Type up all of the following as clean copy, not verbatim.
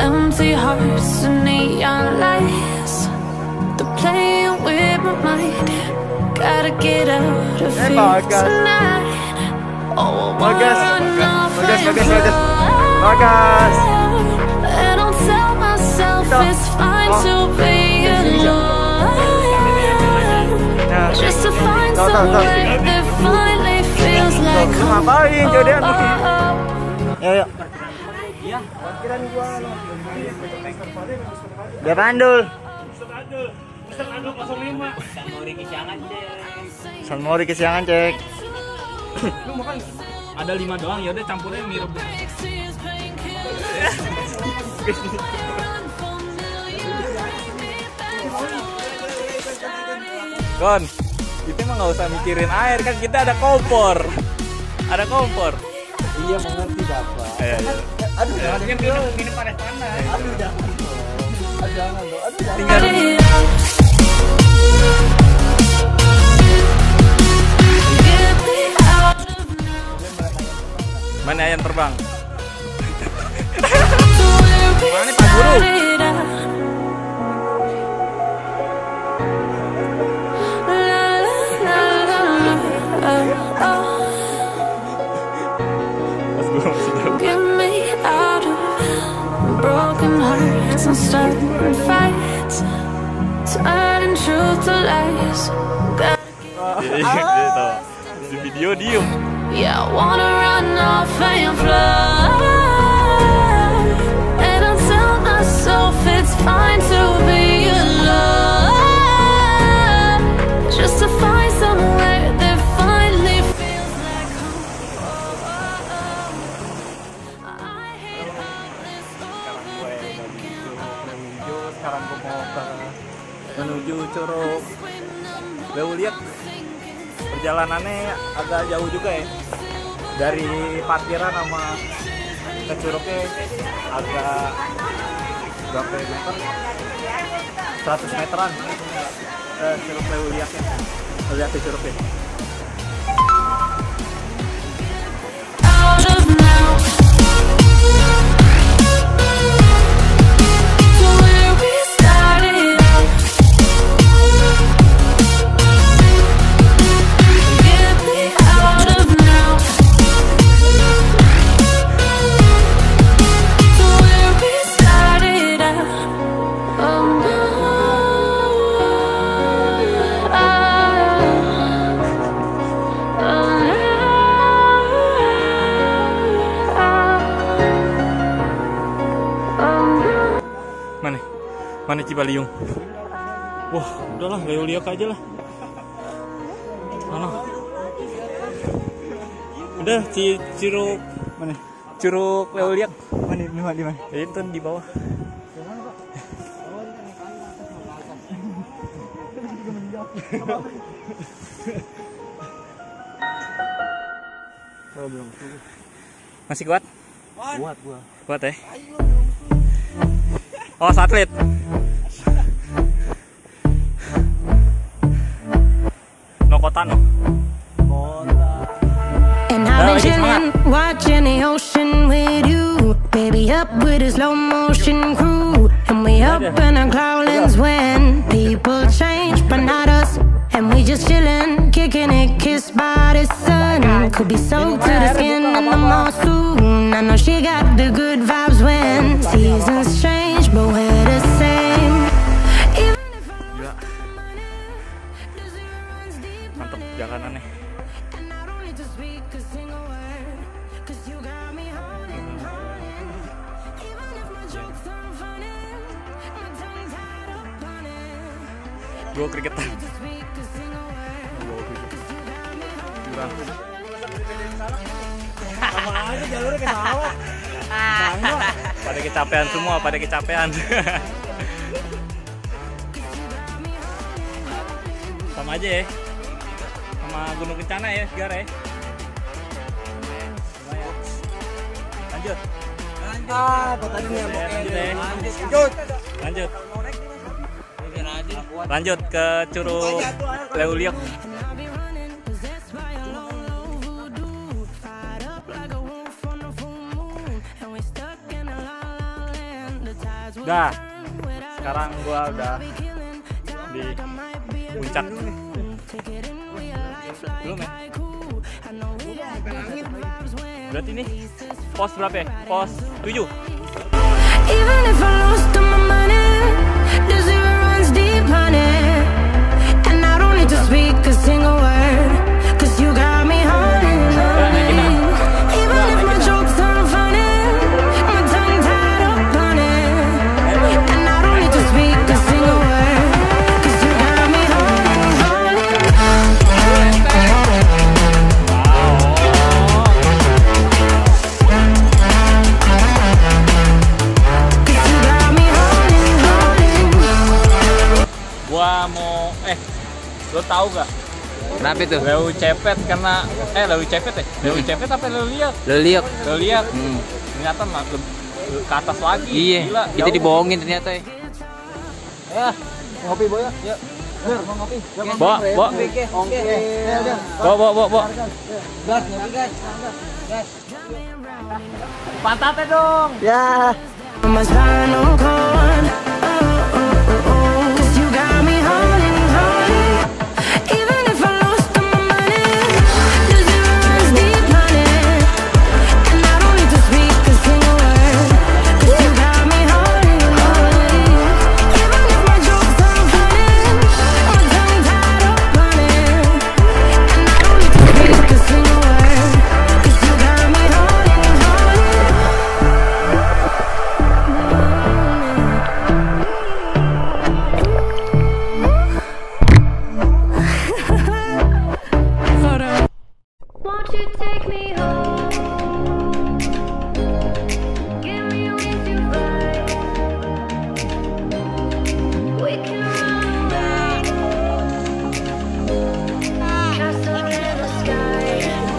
Empty hearts and neon lights, they're playing with my mind. Gotta get out of here tonight. Oh, I wanna run off and fly. And I'll tell myself it's fine to be alone, just to find somewhere that finally feels like home. Ayo. Dia Pandul. San Mori kesiangan cek. Ada 5 doang, ya udah campurnya mie rebus. Kon, kita mah nggak usah mikirin air kan, kita ada kompor. Ada kompor. Iya mengerti bapak. Aduh, jangan minum panas-panas. Aduh jangan. Jangan loh. Aduh jangan. Tinggal. Mana ayam terbang? Mana nih Pak Guru? Broken hearts and starting fights, turning truth to lies. Di video diem. Yeah, I wanna run off and fly, and I'll tell myself it's fine to be alone, just to find somewhere that finally feels like home. I hate all this overthinking. Sekarang gue mau menuju Curug. Gue lihat perjalanannya agak jauh juga ya, dari parkiran sama ke Curugnya agak berapa meter? 100 meteran ke Curug Leuliaknya. Lihat di Curugnya. Out of now, to where we started out. Get me out of now, to where we started out. Oh no, Mana Cibaliung? Wah, udahlah Leuliak aja lah. Mana? Udah Curug mana? Curug Leuliak. Mana di mana? Itu di bawah. Masih kuat? Kuat gua. Kuat ya? Oh, satelit. Nokotano. and I've been chilling, watching the ocean with you, baby, up with a slow motion crew, and we up in our cloudlands when people change, but not us. And we just chillin', kicking it, kissed by the sun. Could be soaked to the skin in the mall soon. I know she got the good vibes when seasons change, but we're the same. Even if Mantap jalanannya. and I don't need to speak a single word, 'cause you got me holding on. Even if my jokes aren't funny, my tongue tied up on it. Gue keringetan. To speak a single word. Sama aja jalurnya ke sawah. Pada kecapean semua, pada kecapean. Sama aja ya. Sama Gunung Kencana ya, segara ya. Lanjut. Tadi nih yang Lanjut ya. lanjut. Lanjut ke Curug Leuliak. I'll be running, 'cause that's why I love voodoo. Fired up like a wolf on the full moon, and we stuck in a la la land. The Dah. Sekarang gua udah di puncak. Belum ya? Berarti ini pos berapa ya? Pos 7. Even if I lost all my money, the zero runs deep, honey. And I don't need to speak a single word, 'cause you got me haunting. Even if my jokes aren't funny, my tongue tied up on it. And I don't need to speak a single word, 'cause you got me haunting. Gua mau lo tahu gak? Kenapa itu? Leu cepet karena leu cepet ya? Leu cepet apa leu liak? Leliak. Leu liak. Ternyata ke atas lagi. Iya. Gila, Kita jauh. dibohongin ternyata ya. Ya, ngopi boy ya. Yuk. Mau ngopi. Bawa. Bawa. Gas, ngopi guys. Gas. Pantatnya dong. Ya. My spinal cord, oh, oh, oh, oh. 'Cause you got me haunting, haunting. Even if I lost all my money, the zero runs deep, honey. And I don't need to speak a single word, 'cause you got me haunting, haunting. Even if my jokes aren't funny, my tongue tied up on it. And I don't need to speak a single word, 'cause you got me haunting, haunting. Won't you take me home? Give me wings to fly. We can run away. Castle in the sky.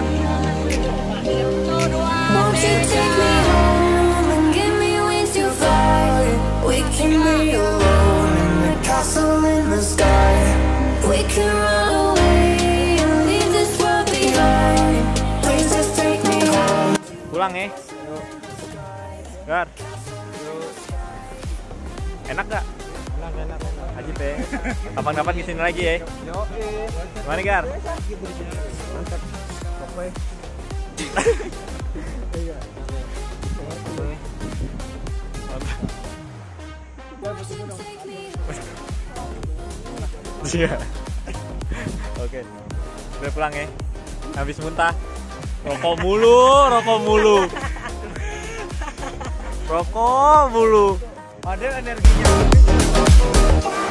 Won't you take me home and give me wings to fly? We can be alone in the castle in the sky. We can run away and leave this world behind. Please just take me home. Pulang ya. Gar. Enak gak? Enak. Ajib ya. Kapan-kapan kesini lagi ya. Gimana Gar? Mantap. Oke. Iya. Oke. Udah pulang ya. Habis muntah. Rokok mulu. Rokok mulu. Ada energinya.